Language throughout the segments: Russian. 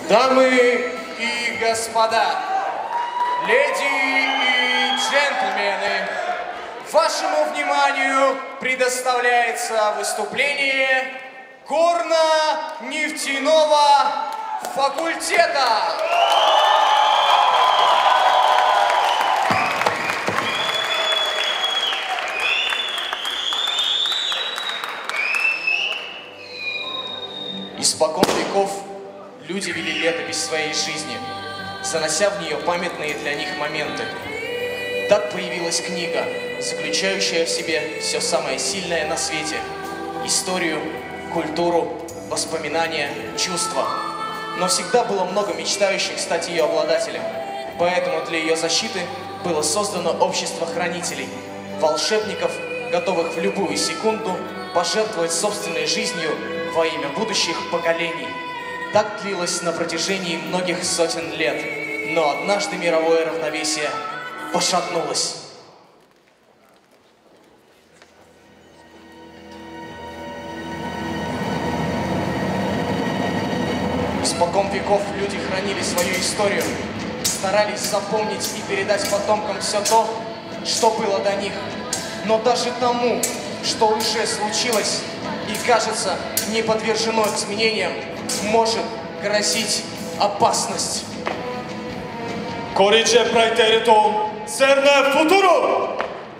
Дамы и господа, леди и джентльмены, вашему вниманию предоставляется выступление горно-нефтяного факультета. Испокон веков люди вели летопись своей жизни, занося в нее памятные для них моменты. Так появилась книга, заключающая в себе все самое сильное на свете – историю, культуру, воспоминания, чувства. Но всегда было много мечтающих стать ее обладателем, поэтому для ее защиты было создано общество хранителей, волшебников, готовых в любую секунду пожертвовать собственной жизнью во имя будущих поколений. Так длилось на протяжении многих сотен лет, но однажды мировое равновесие пошатнулось. Испокон веков люди хранили свою историю, старались запомнить и передать потомкам все то, что было до них. Но даже тому, что уже случилось и кажется не подвержено изменениям, может грозить опасность. Corrige praeteritum cerne futurum!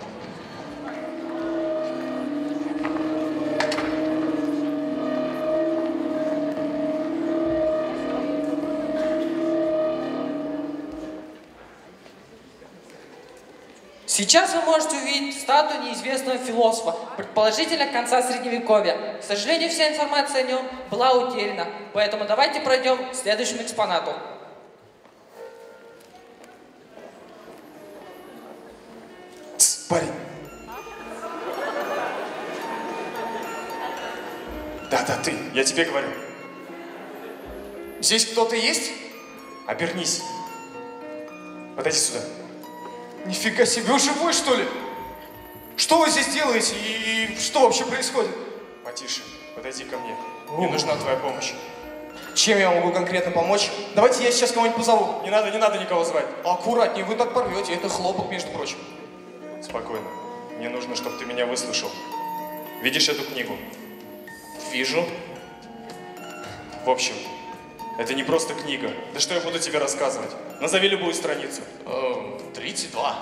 Сейчас вы можете увидеть статую неизвестного философа, предположительно конца Средневековья. К сожалению, вся информация о нем была утеряна, поэтому давайте пройдем к следующему экспонату. Парень. Да, ты, я тебе говорю. Здесь кто-то есть? Обернись. Подойди сюда. Нифига себе, вы живой, что ли? Что вы здесь делаете и что вообще происходит? Потише, подойди ко мне. Мне нужна твоя помощь. Чем я могу конкретно помочь? Давайте я сейчас кого-нибудь позову. Не надо никого звать. Аккуратнее, вы так порвете, это хлопок, между прочим. Спокойно. Мне нужно, чтобы ты меня выслушал. Видишь эту книгу? Вижу. В общем, это не просто книга. Да что я буду тебе рассказывать? Назови любую страницу. 32.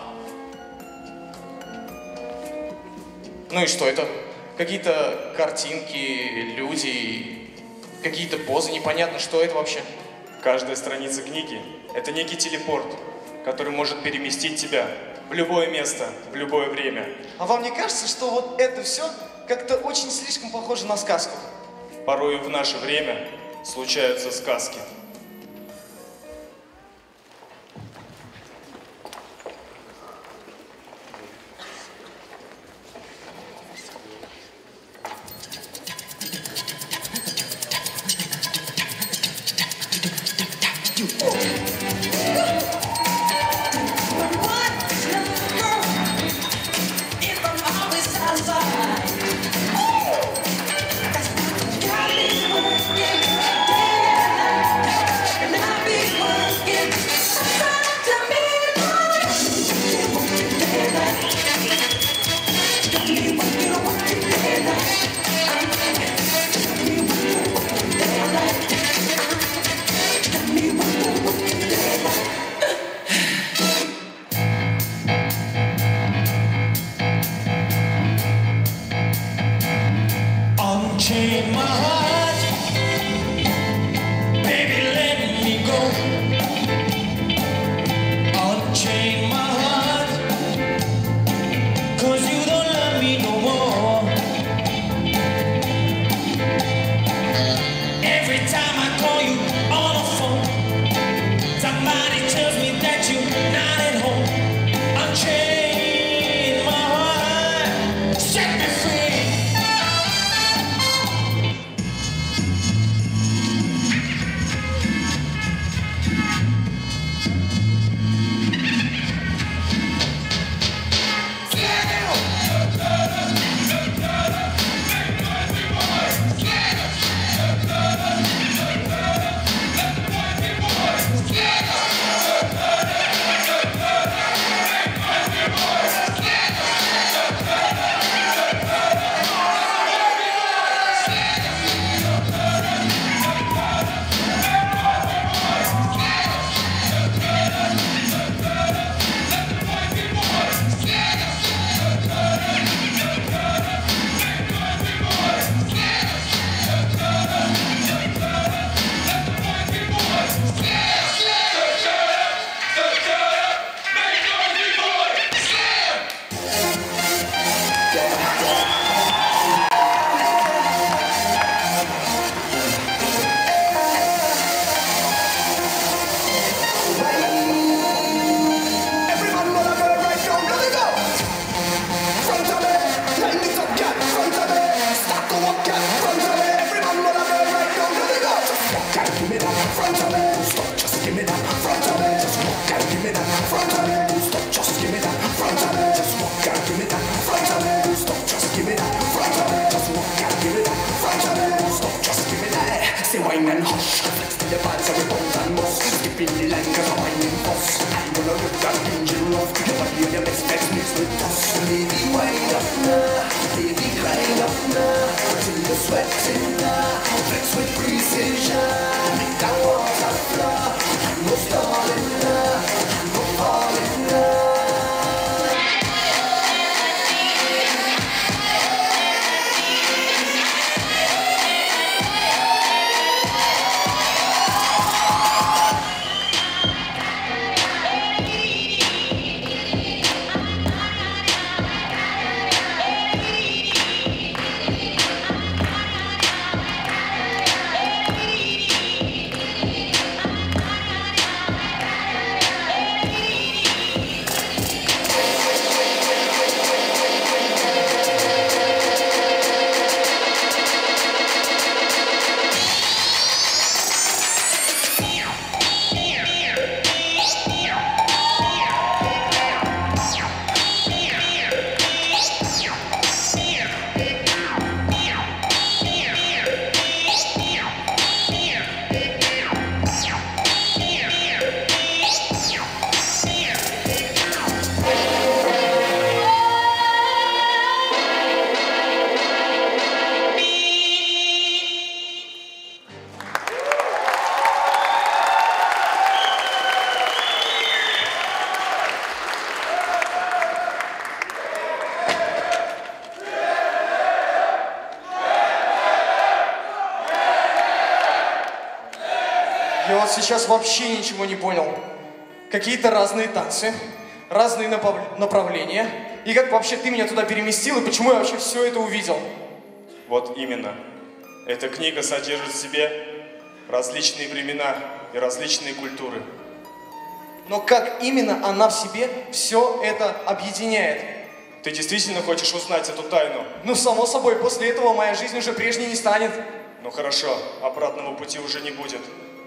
Ну и что это? Какие-то картинки, люди, какие-то позы, непонятно, что это вообще. Каждая страница книги – это некий телепорт, который может переместить тебя в любое место, в любое время. А вам не кажется, что вот это все как-то очень слишком похоже на сказку? Порой в наше время случаются сказки. front of me. Stop, just give me that front of me. Just walk and give me that front of me. Stop, just give me that front of me. Just walk and give me that front of me. Stop, just give me that front of me. Just walk and give me that front of me. Stop, just give me that. Say wine and hush, flex to the vibes of the bones and moss. Skipping the line 'cause I'm whining boss. I'm gonna rip that engine off. Your body and your best friends mixed with dust. Baby, wine up now. Baby, grind up now. Till you're sweating now. Flex with precision. Make that water flow. I'm no stalling now. I'm no falling now. Я вот сейчас вообще ничего не понял. Какие-то разные танцы, разные направления. И как вообще ты меня туда переместил, и почему я вообще все это увидел? Вот именно. Эта книга содержит в себе различные времена и различные культуры. Но как именно она в себе все это объединяет? Ты действительно хочешь узнать эту тайну? Ну, само собой, после этого моя жизнь уже прежней не станет. Ну хорошо, обратного пути уже не будет.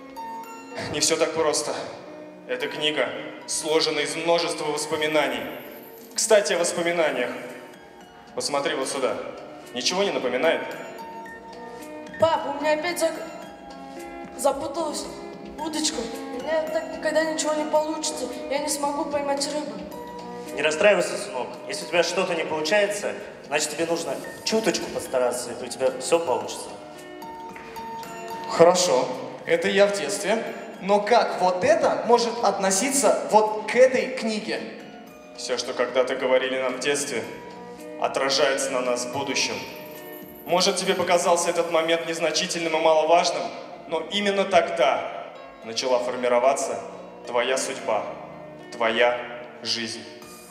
Не все так просто. Эта книга сложена из множества воспоминаний. Кстати, о воспоминаниях. Посмотри вот сюда. Ничего не напоминает? Пап, у меня опять запуталась удочка. У меня так никогда ничего не получится. Я не смогу поймать рыбу. Не расстраивайся, сынок. Если у тебя что-то не получается, значит тебе нужно чуточку постараться, и у тебя все получится. Хорошо, это я в детстве. Но как вот это может относиться вот к этой книге? Все, что когда-то говорили нам в детстве, отражается на нас в будущем. Может, тебе показался этот момент незначительным и маловажным, но именно тогда начала формироваться твоя судьба, твоя жизнь.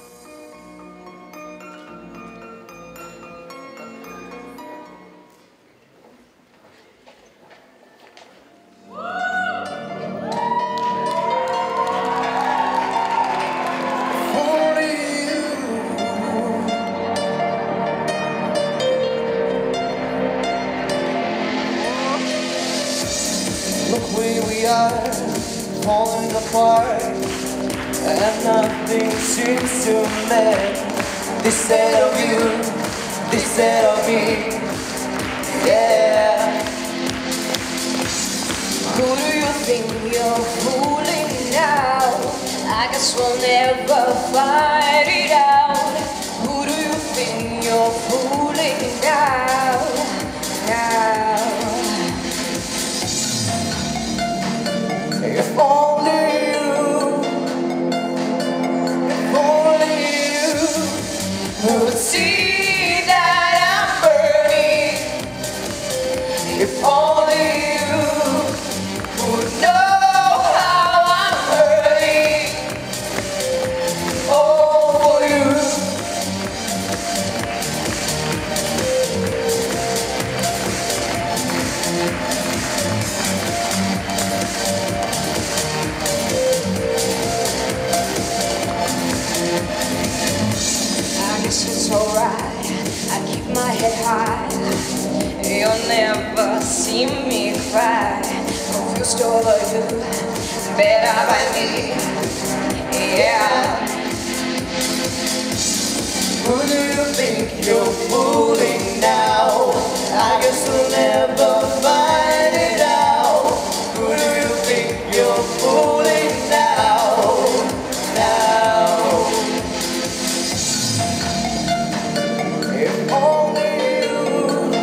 Falling apart, and nothing seems to matter. They said of you, they said of me, yeah. Who do you think you're fooling now? I guess we'll never find it out. Who do you think you're fooling now? If only you, if only you would see that I'm burning. If only you would know how I'm hurting. Oh, for you. better by me. Yeah. Who do you think you're fooling now? I guess we'll never find it out. Who do you think you're fooling now? Now. If only you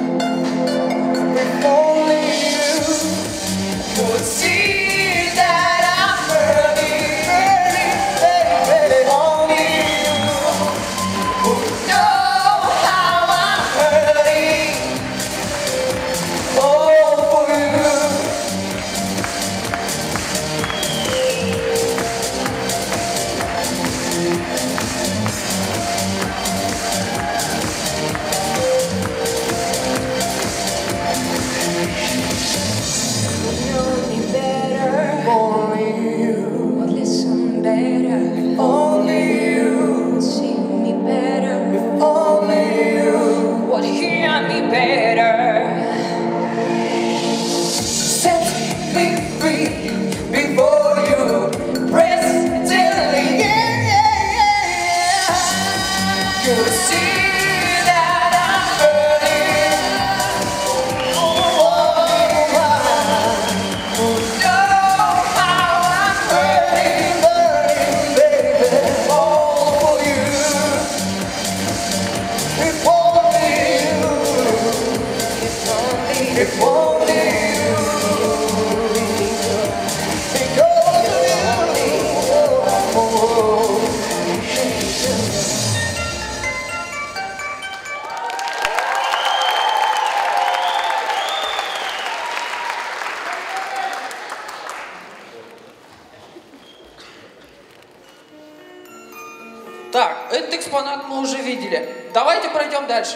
could see that I'm burning, baby. If only you would know how I'm hurting. Oh, for you. Know me better, Only you, would listen better, only you, see me better, only you. would hear me better. Set me free before you press till the end. You see that I'm burning. Know how I'm hurting, baby. All for you. If only you. If only Так, этот экспонат мы уже видели. Давайте пройдем дальше.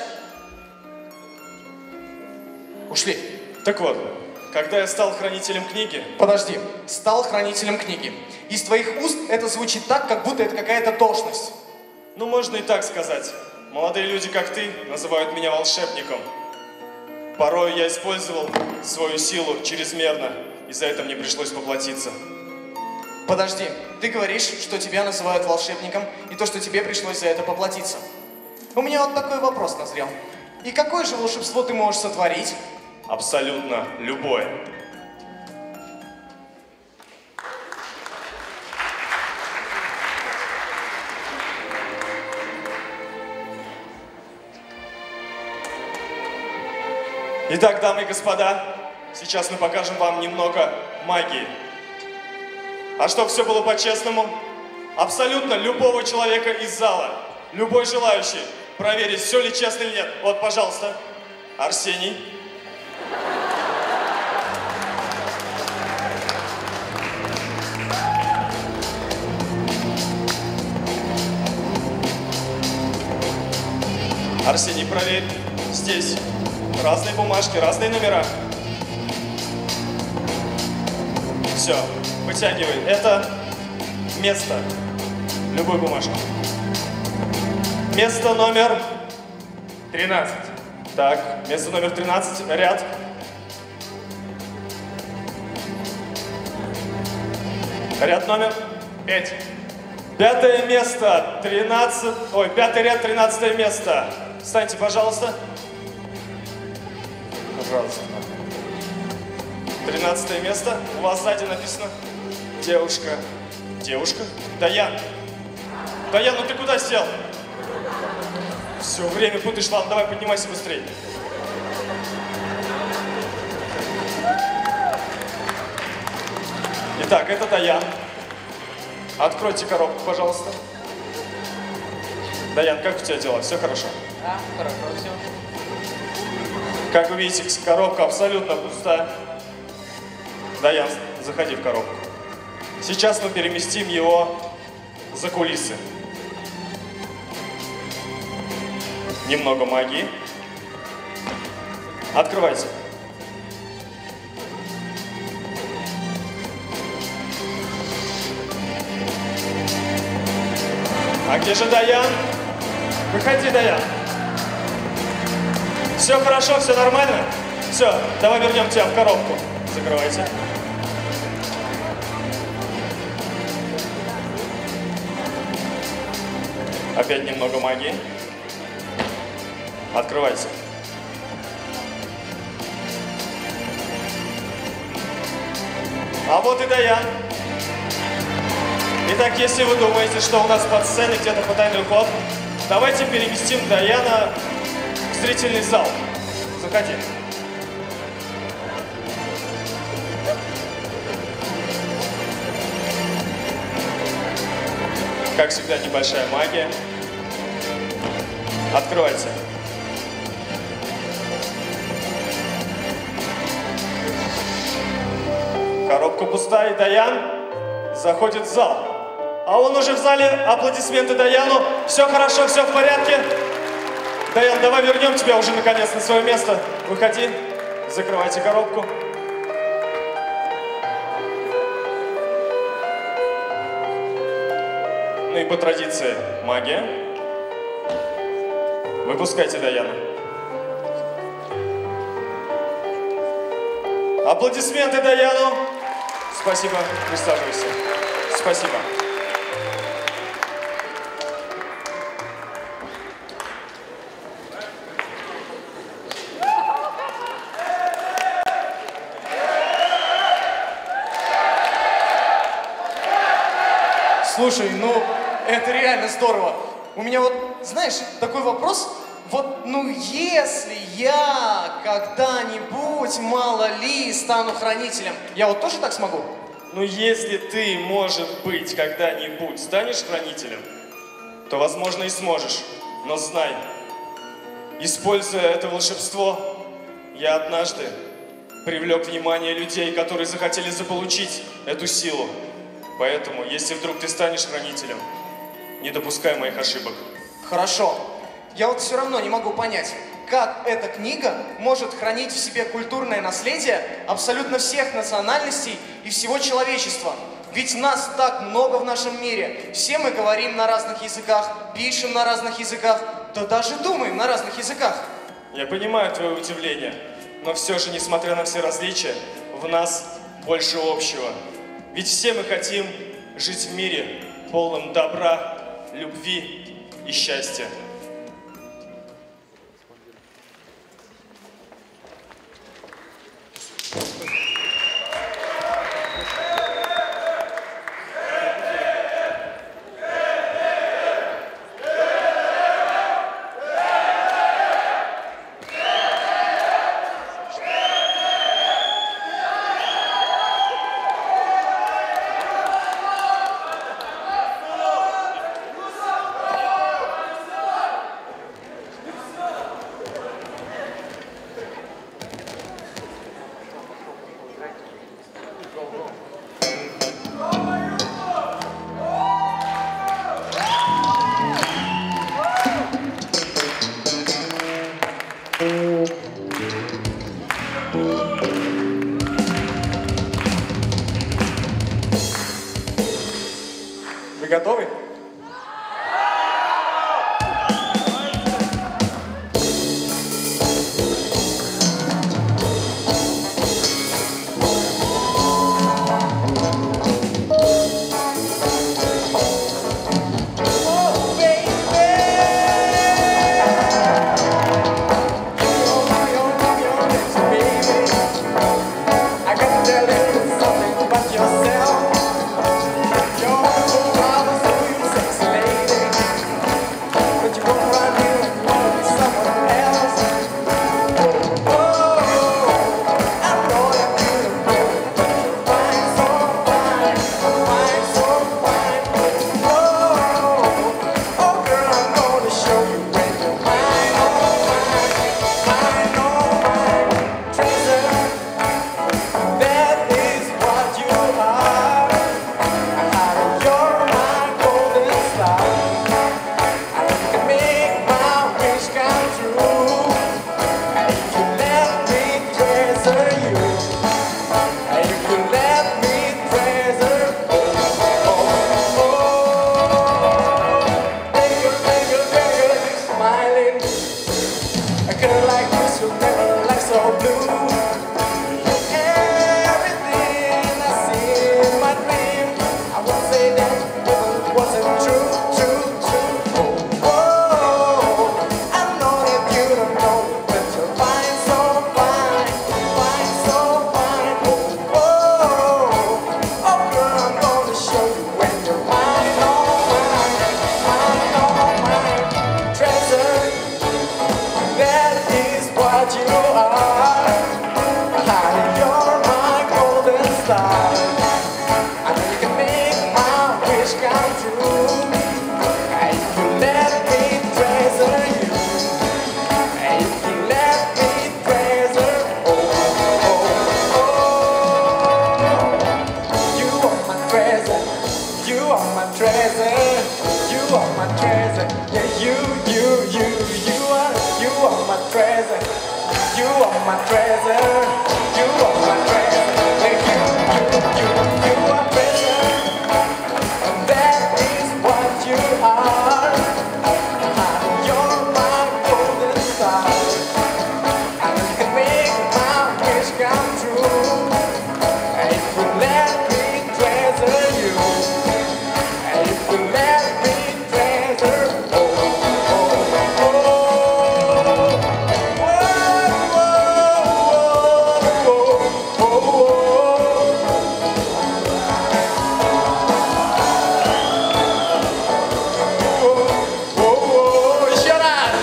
Ушли. Так вот, когда я стал хранителем книги, Подожди, стал хранителем книги. Из твоих уст это звучит так, как будто это какая-то должность. ну можно и так сказать, молодые люди, как ты, называют меня волшебником. Порой я использовал свою силу чрезмерно, и за это мне пришлось поплатиться. Подожди, ты говоришь, что тебя называют волшебником, и то, что тебе пришлось за это поплатиться. У меня вот такой вопрос назрел. И какое же волшебство ты можешь сотворить? Абсолютно любое. Итак, дамы и господа, сейчас мы покажем вам немного магии. А чтобы все было по-честному, абсолютно любого человека из зала, любой желающий проверить, все ли честно или нет. Вот, пожалуйста, Арсений. Арсений, проверь. Здесь разные бумажки, разные номера. Все, вытягивай. Это место. Любую бумажку. Место номер 13. Так, место номер 13, ряд. Ряд номер 5. Пятое место, 13, ой, пятый ряд, 13 место. Встаньте, пожалуйста. Пожалуйста. 13 место. У вас сзади написано девушка. Девушка? Даян. Даян, ну ты куда сел? Все, время путаешь. Ладно, давай поднимайся быстрее. Итак, это Даян. Откройте коробку, пожалуйста. Даян, как у тебя дела? Все хорошо? Да, хорошо, все. Как вы видите, коробка абсолютно пустая. Даян, заходи в коробку. Сейчас мы переместим его за кулисы. Немного магии. Открывайте. А где же Даян? Выходи, Даян. Все хорошо, все нормально? Все, давай вернем тебя в коробку. Закрывайте. Опять немного магии. Открывайте. А вот и Даян. Итак, если вы думаете, что у нас под сценой где-то потайной ход, давайте переместим Даяна в зрительный зал. Заходи. Как всегда, небольшая магия. Открывайте. Коробка пустая, и Даян заходит в зал. А он уже в зале. Аплодисменты Даяну. Все хорошо, все в порядке. Даян, давай вернем тебя уже наконец на свое место. Выходи, закрывайте коробку. Ну и по традиции магия. Выпускайте Даяна. Аплодисменты Даяну. Спасибо, присаживайся. Спасибо. Слушай, ну это реально здорово. У меня вот, знаешь, такой вопрос. Вот, ну если я когда-нибудь, мало ли, стану хранителем, я вот тоже так смогу? Ну если ты, может быть, когда-нибудь станешь хранителем, то, возможно, и сможешь. Но знай, используя это волшебство, я однажды привлек внимание людей, которые захотели заполучить эту силу. Поэтому, если вдруг ты станешь хранителем, не допускай моих ошибок. Хорошо. Я вот все равно не могу понять, как эта книга может хранить в себе культурное наследие абсолютно всех национальностей и всего человечества. Ведь нас так много в нашем мире. Все мы говорим на разных языках, пишем на разных языках, да даже думаем на разных языках. Я понимаю твое удивление, но все же, несмотря на все различия, в нас больше общего. Ведь все мы хотим жить в мире, полном добра, любви и счастья. Вы готовы? Yourself, you're the father, so you treasure. You are my treasure. You are treasure. And that is what you are. You're my golden star. And you can make my wish come true. If you let me treasure you. If you let me treasure. Еще раз!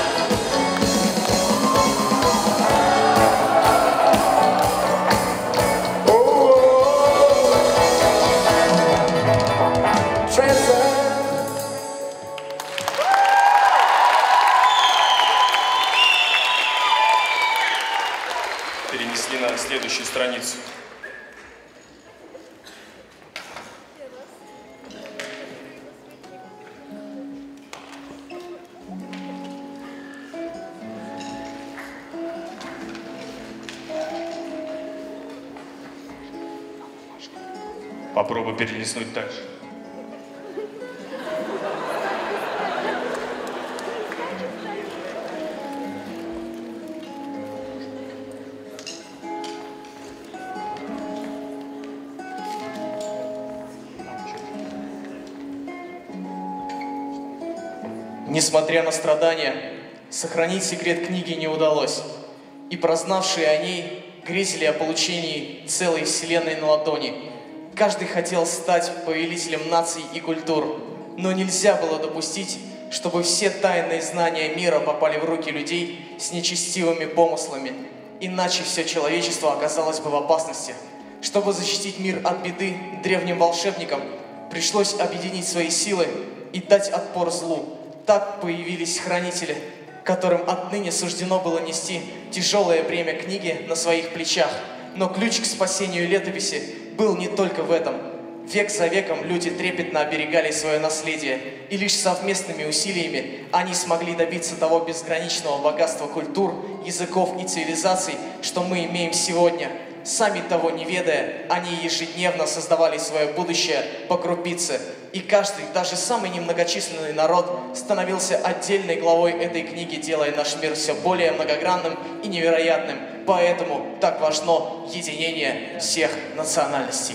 Перенесли на следующую страницу. Попробуй перелистнуть так же. Несмотря на страдания, сохранить секрет книги не удалось, и прознавшие о ней грезили о получении целой вселенной на ладони. Каждый хотел стать повелителем наций и культур, но нельзя было допустить, чтобы все тайные знания мира попали в руки людей с нечестивыми помыслами, иначе все человечество оказалось бы в опасности. Чтобы защитить мир от беды, древним волшебникам пришлось объединить свои силы и дать отпор злу. Так появились хранители, которым отныне суждено было нести тяжелое бремя книги на своих плечах. Но ключ к спасению летописи был не только в этом. Век за веком люди трепетно оберегали свое наследие, и лишь совместными усилиями они смогли добиться того безграничного богатства культур, языков и цивилизаций, что мы имеем сегодня. Сами того не ведая, они ежедневно создавали свое будущее по крупице, и каждый, даже самый немногочисленный народ, становился отдельной главой этой книги, делая наш мир все более многогранным и невероятным. Поэтому так важно единение всех национальностей.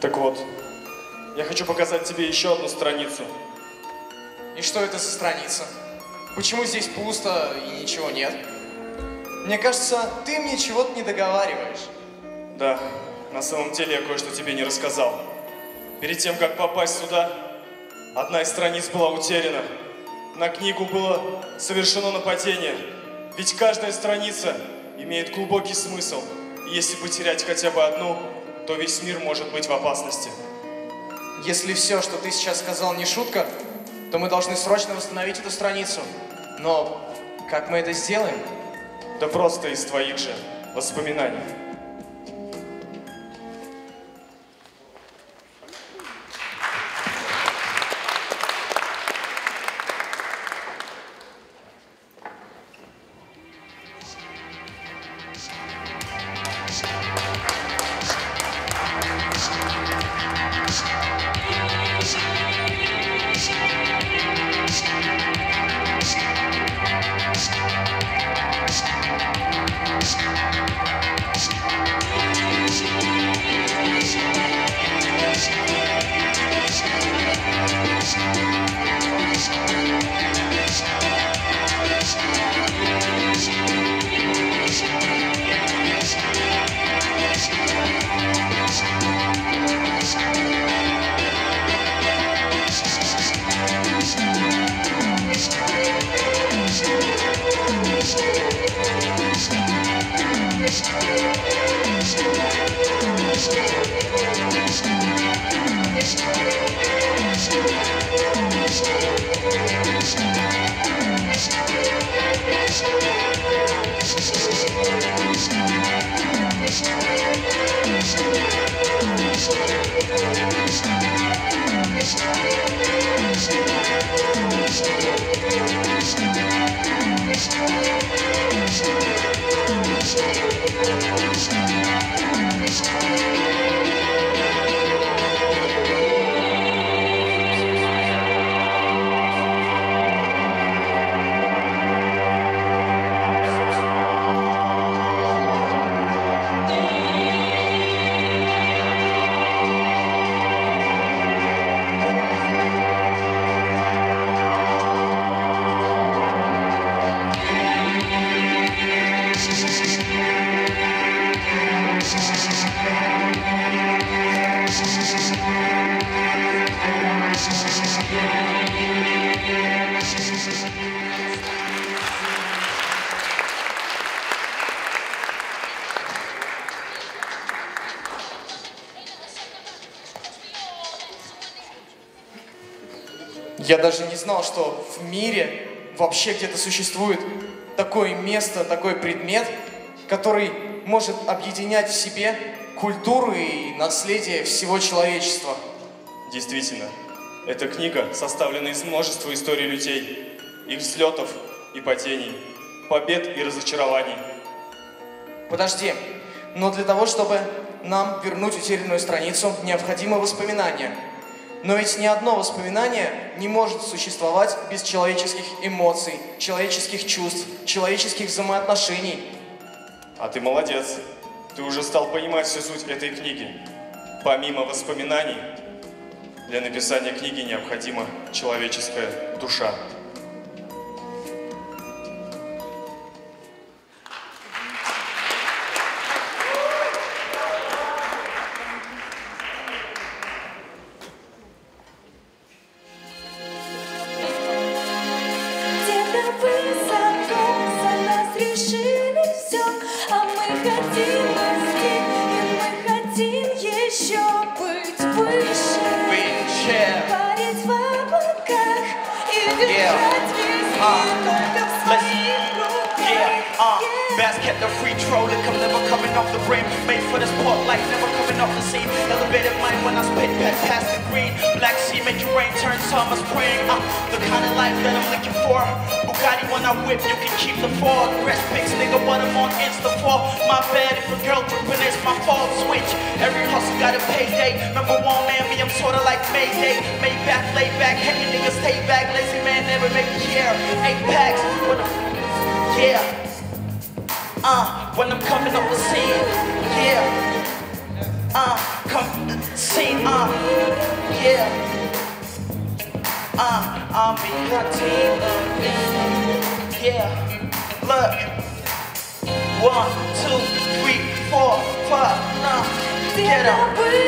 Так вот, я хочу показать тебе еще одну страницу. И что это за страница? Почему здесь пусто и ничего нет? Мне кажется, ты мне чего-то не договариваешь. Да, на самом деле я кое-что тебе не рассказал. Перед тем, как попасть сюда, одна из страниц была утеряна. На книгу было совершено нападение. Ведь каждая страница имеет глубокий смысл. И если потерять хотя бы одну, то весь мир может быть в опасности. Если все, что ты сейчас сказал, не шутка, то мы должны срочно восстановить эту страницу. Но как мы это сделаем? Да просто из твоих же воспоминаний. Я даже не знал, что в мире вообще где-то существует такое место, такой предмет, который может объединять в себе культуру и наследие всего человечества. Действительно, эта книга составлена из множества историй людей, их взлетов и падений, побед и разочарований. Подожди, но для того, чтобы нам вернуть утерянную страницу, необходимо воспоминание. Но ведь ни одно воспоминание не может существовать без человеческих эмоций, человеческих чувств, человеческих взаимоотношений. А ты молодец. Ты уже стал понимать всю суть этой книги. Помимо воспоминаний, для написания книги необходима человеческая душа. Best kept the free trolling, come never coming off the rim. Made for the spotlight, never coming off the scene. Elevated mind when I spit past the green. Black sea make your rain turn summer spring. The kind of life that I'm looking for. Bugatti when I whip, you can keep the fall. Rest pics, nigga, what I'm on Insta for. My bad if a girl tripping, it's my fault. Switch, every hustle got a payday. Number one man, me, I'm sorta like Mayday. Made back, lay back, hating niggas stay back. Lazy man never make a year. 8 packs, yeah. When I'm coming up the scene, yeah. Come scene, Yeah. I'll be hunting again. Yeah. Look. 1, 2, 3, 4, 5. Get up.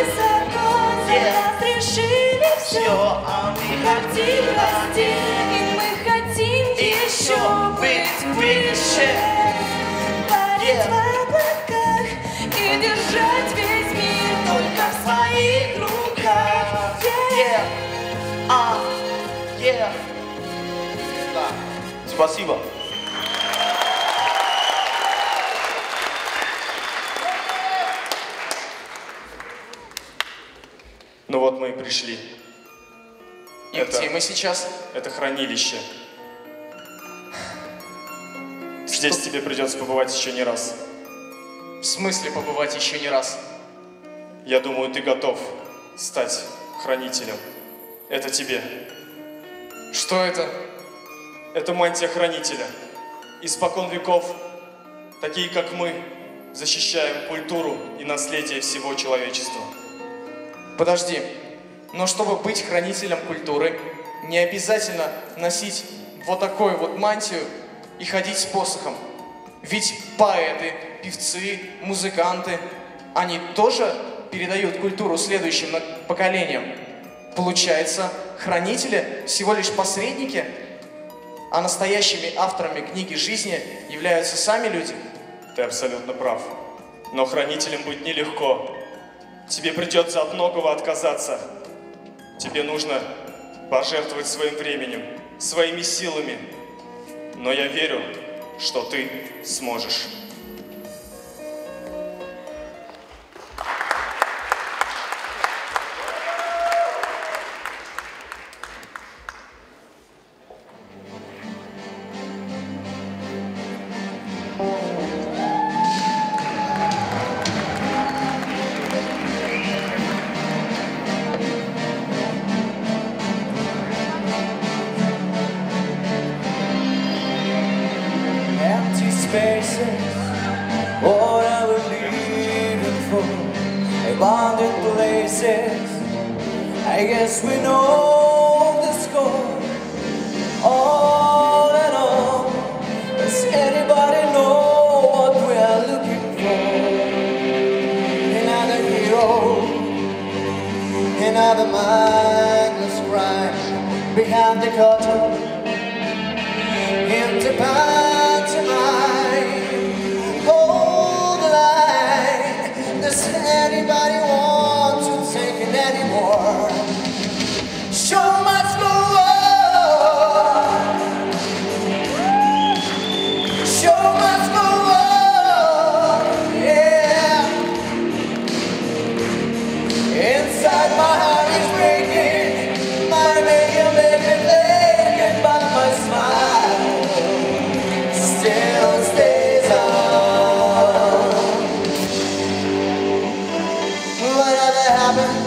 Yeah. Все, I'll be hunting again. И мы хотим еще быть выше, парить в облаках и держать весь мир только в своих руках. Yeah. Yeah. Да. Спасибо. Ну вот мы и пришли. И где мы сейчас? Это хранилище. Здесь тебе придется побывать еще не раз. В смысле побывать еще не раз? Я думаю, ты готов стать хранителем. Это тебе. Что это? Это мантия хранителя. Испокон веков, такие как мы, защищаем культуру и наследие всего человечества. Подожди, но чтобы быть хранителем культуры, не обязательно носить вот такую вот мантию и ходить с посохом. Ведь поэты, певцы, музыканты, они тоже передают культуру следующим поколениям. Получается, хранители всего лишь посредники, а настоящими авторами книги жизни являются сами люди. Ты абсолютно прав. Но хранителем быть нелегко. Тебе придется от многого отказаться. Тебе нужно пожертвовать своим временем, своими силами. Но я верю, что ты сможешь. Empty spaces, what I was leaving for, abandoned places. I guess we know the score. All in all, does anybody know what we are looking for? Another hero, another mindless crime behind the curtain. Empty pantomime, hold the line. Does anybody want to take it anymore? Show must go on. Show must go on. Yeah. Inside my heart is breaking. My maker made me think, but my smile still stays on. Whatever happened,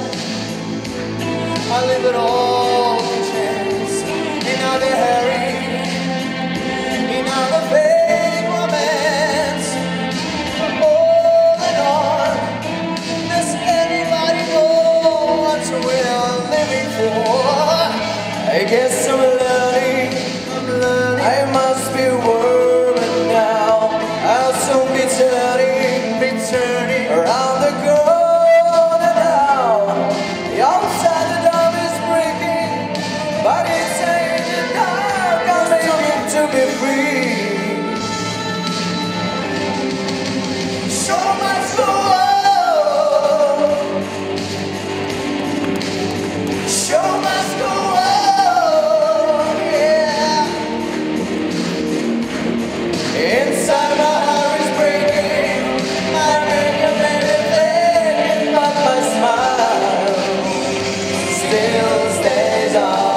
I leave it all to chance. Another hurry, another fake romance. On and on. Does anybody know what we're living for? I guess I'm learning. I must be worried now. I'll soon be turning around the corner now. The outside the dam is breaking, but it's in the dark. I'm looking to be free. Show must go on. Show must go on. Yeah. Inside my heart is breaking. I make a baby, but my smile still stays on.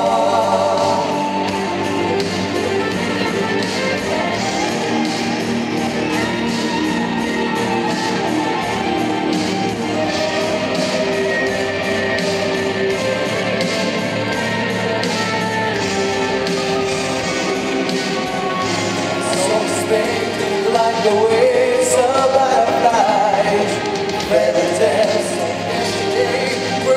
So spinning like the waves of butterflies, feather dance yesterday.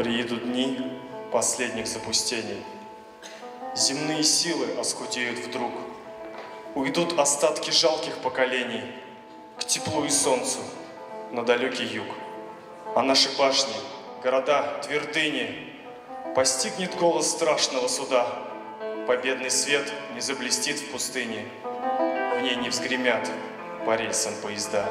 Приедут дни последних запустений. Земные силы оскудеют вдруг. Уйдут остатки жалких поколений к теплу и солнцу на далекий юг. А наши башни, города, твердыни постигнет голос страшного суда. Победный свет не заблестит в пустыне, в ней не взгремят по рельсам поезда.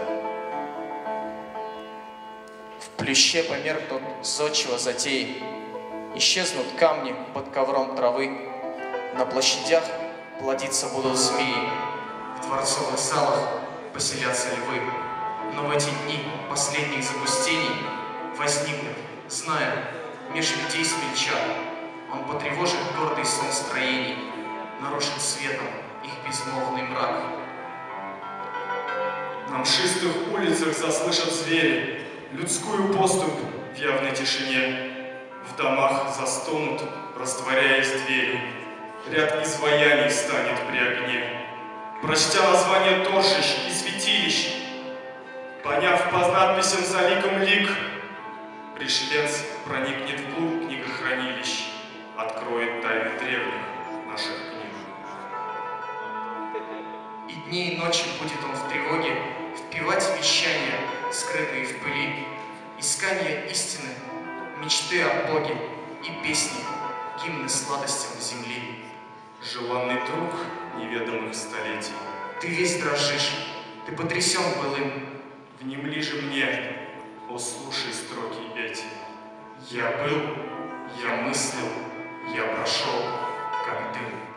В плюще померкнут зодчего затеи, исчезнут камни под ковром травы, на площадях плодиться будут змеи, в дворцовых залах поселятся львы. Но в эти дни последних запустений возникнет, зная, меж людей смельчак. Он потревожит гордый сон строений, нарушит светом их безмолвный мрак. На мшистых улицах заслышат звери людскую поступь в явной тишине. В домах застонут, растворяясь двери. Ряд изваяний станет при огне. Прочтя название торжищ и святилищ, поняв по надписям за ликом лик, пришелец проникнет вглубь книгохранилищ, откроет тайны древних наших книг. И дни и ночи будет он в тревоге впевать вещания, скрытые в пыли, искание истины, мечты о Боге и песни, гимны сладостям земли. Желанный друг неведомых столетий, Ты весь дрожишь, ты потрясен былым. внемли же мне, о, слушай строки эти. Я был, я мыслил, я прошел, как дым.